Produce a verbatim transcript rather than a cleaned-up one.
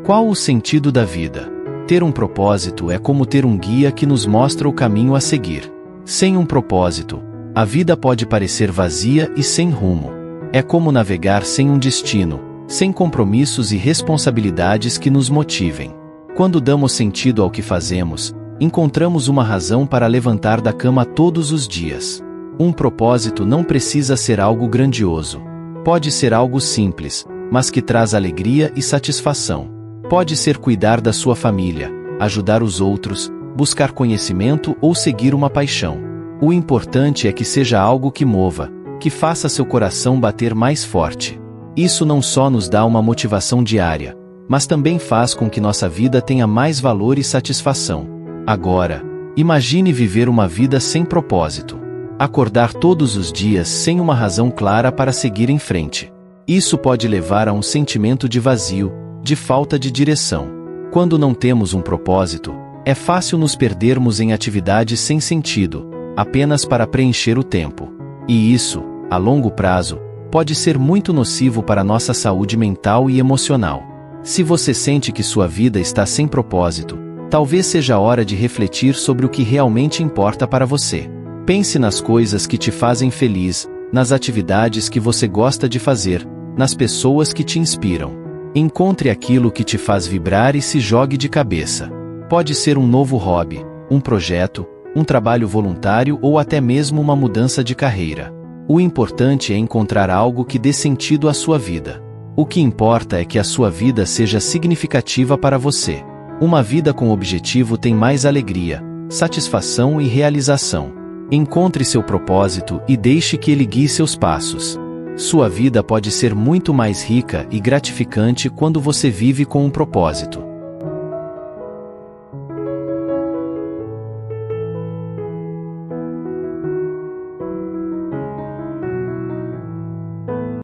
Qual o sentido da vida? Ter um propósito é como ter um guia que nos mostra o caminho a seguir. Sem um propósito, a vida pode parecer vazia e sem rumo. É como navegar sem um destino, sem compromissos e responsabilidades que nos motivem. Quando damos sentido ao que fazemos, encontramos uma razão para levantar da cama todos os dias. Um propósito não precisa ser algo grandioso. Pode ser algo simples, mas que traz alegria e satisfação. Pode ser cuidar da sua família, ajudar os outros, buscar conhecimento ou seguir uma paixão. O importante é que seja algo que mova, que faça seu coração bater mais forte. Isso não só nos dá uma motivação diária, mas também faz com que nossa vida tenha mais valor e satisfação. Agora, imagine viver uma vida sem propósito. Acordar todos os dias sem uma razão clara para seguir em frente. Isso pode levar a um sentimento de vazio, de falta de direção. Quando não temos um propósito, é fácil nos perdermos em atividades sem sentido, apenas para preencher o tempo. E isso, a longo prazo, pode ser muito nocivo para nossa saúde mental e emocional. Se você sente que sua vida está sem propósito, talvez seja a hora de refletir sobre o que realmente importa para você. Pense nas coisas que te fazem feliz, nas atividades que você gosta de fazer, nas pessoas que te inspiram. Encontre aquilo que te faz vibrar e se jogue de cabeça. Pode ser um novo hobby, um projeto, um trabalho voluntário ou até mesmo uma mudança de carreira. O importante é encontrar algo que dê sentido à sua vida. O que importa é que a sua vida seja significativa para você. Uma vida com objetivo tem mais alegria, satisfação e realização. Encontre seu propósito e deixe que ele guie seus passos. Sua vida pode ser muito mais rica e gratificante quando você vive com um propósito.